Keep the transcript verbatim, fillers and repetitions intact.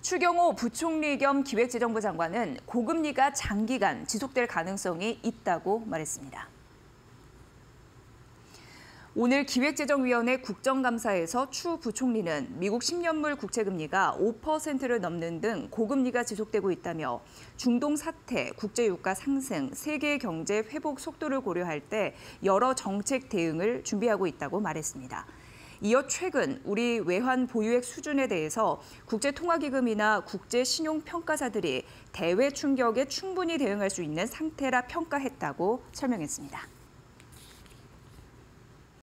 추경호 부총리 겸 기획재정부 장관은 고금리가 장기간 지속될 가능성이 있다고 말했습니다. 오늘 기획재정위원회 국정감사에서 추 부총리는 미국 십 년물 국채금리가 오 퍼센트를 넘는 등 고금리가 지속되고 있다며 중동 사태, 국제유가 상승, 세계 경제 회복 속도를 고려할 때 여러 정책 대응을 준비하고 있다고 말했습니다. 이어 최근 우리 외환 보유액 수준에 대해서 국제통화기금이나 국제신용평가사들이 대외 충격에 충분히 대응할 수 있는 상태라 평가했다고 설명했습니다.